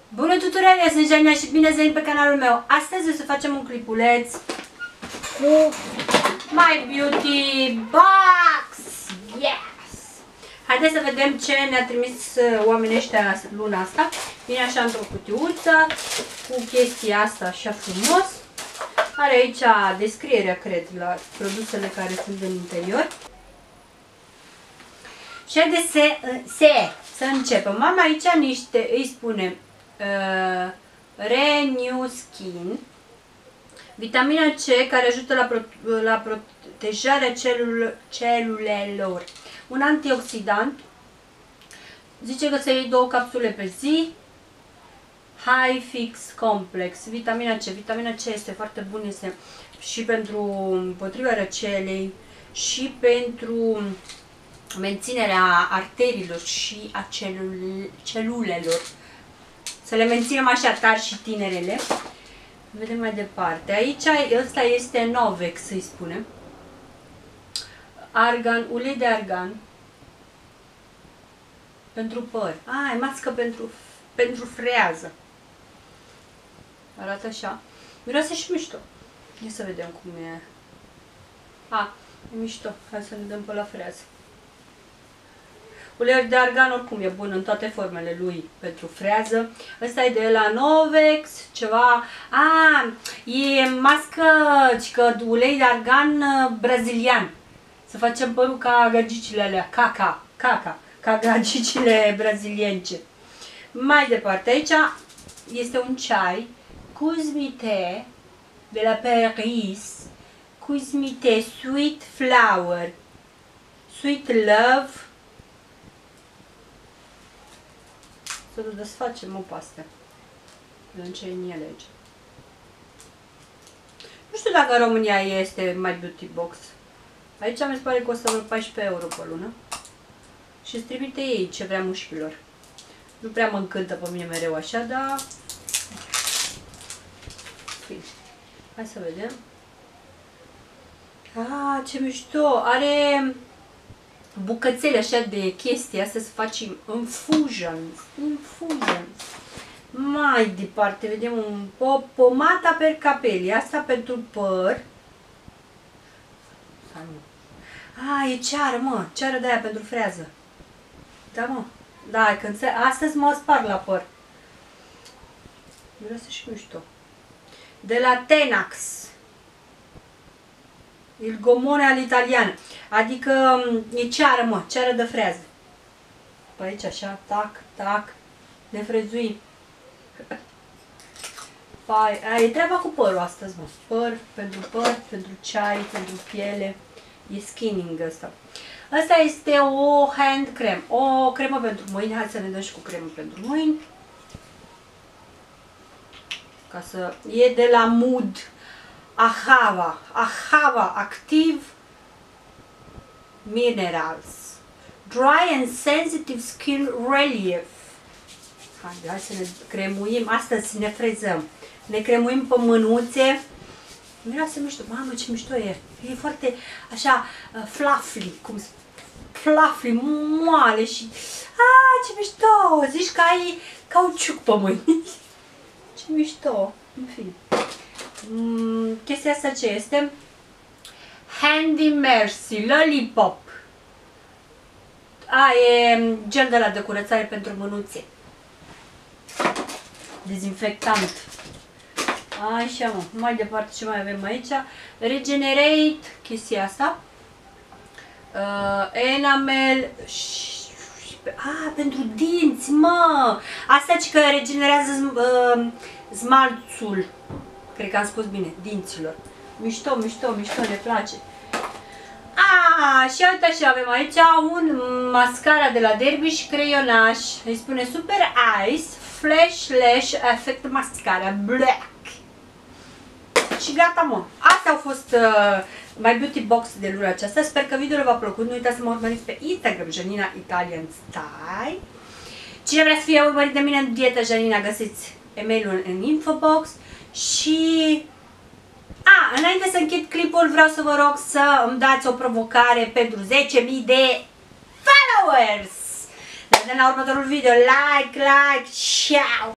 Bună tuturor, eu sunt Janina și bine ați venit pe canalul meu. Astăzi o să facem un clipuleț cu My Beauty Box. Yes! Haideți să vedem ce ne-a trimis oamenii ăștia luna asta. Vine așa într-o cutiuță cu chestia asta așa frumos. Are aici descrierea, cred, la produsele care sunt în interior. Și haideți să începem. Am aici niște, îi spune Renew Skin, vitamina C care ajută la protejarea celulelor, un antioxidant, zice că să iei 2 capsule pe zi, High Fix Complex, vitamina C. Vitamina C este foarte bun, este și pentru împotriva răcelei și pentru menținerea arteriilor și a celulelor. Să le menținem așa tari și tinerele. Vedem mai departe. Aici ăsta este Novex, să-i spunem. Argan, ulei de argan. Pentru păr. E mască pentru frează. Arată așa. Miroase și mișto. Ia să vedem cum e. E mișto. Hai să ne dăm pe la frează. Uleiul de argan oricum e bun în toate formele lui pentru frează. Ăsta e de la Novex, ceva... e mască, că ulei de argan brazilian. Să facem părul ca gagicile alea, ca gagicile brazilience. Mai departe, aici este un ceai, Cusmite, de la Paris, Cusmite Sweet Flower, Sweet Love. Să desfacem o pastă. Vedem ce e în ele aici. Nu știu dacă în România este My Beauty Box. Aici mi se pare că costă vreo 14 euro pe lună. Și îți trimite ei ce vrea mușchilor. Nu prea mă încântă pe mine mereu așa, dar... Hai să vedem. Ce mișto! Are bucățele așa de chestii, astea să facem infusions. Mai departe, vedem o pomata per capelli, asta pentru păr. E ceară, mă, ceară de aia pentru frează. Da, mă. Da, când astăzi mă sparg la păr. Miroase și mișto. De la Tenax. Il gomone all'italiano. Adică e ceară, mă, ceară de frează. Pe aici așa, tac, ne frezuim. E treaba cu părul astăzi, mă. Păr, pentru ceai, pentru piele. E skinning ăsta. Asta este o hand cream, o cremă pentru mâini. Hai să ne dăm și cu cremă pentru mâini. E de la Mood. Ahava Active Minerals, Dry and Sensitive Skin Relief. Hai să ne cremuim. Astăzi ne frezăm. Ne cremuim pe mânuțe. Miroase mișto. Mamă, ce mișto e. E foarte așa fluffy, fluffy, moale și... ce mișto! Zici că ai cauciuc pe mâini. Ce mișto. În fine. Chestia asta ce este? Handy Mercy Lollipop. E gel de la de curățare pentru mânuțe. Dezinfectant. Așa, mă. Mai departe, ce mai avem aici? Regenerate, chestia asta. Enamel. Pentru dinți, mă! Asta ce că regenerează smalțul. Cred că am spus bine, dinților. Mișto, ne place. Și uite așa, avem aici un mascara de la Dervish creionaj. Îi spune Super Eyes Flash Lash Effect Mascara Black. Și gata, mă. Astea au fost My Beauty Box de luna aceasta. Sper că video v-a plăcut. Nu uitați să mă urmăriți pe Instagram, Janina Italian Style. Cine vrea să fie urmărit de mine în dietă, Janina, găsiți e-mailul în infobox. Și... înainte să închid clipul, vreau să vă rog să îmi dați o provocare pentru 10.000 de followers. Ne vedem la următorul video. Like, ciao!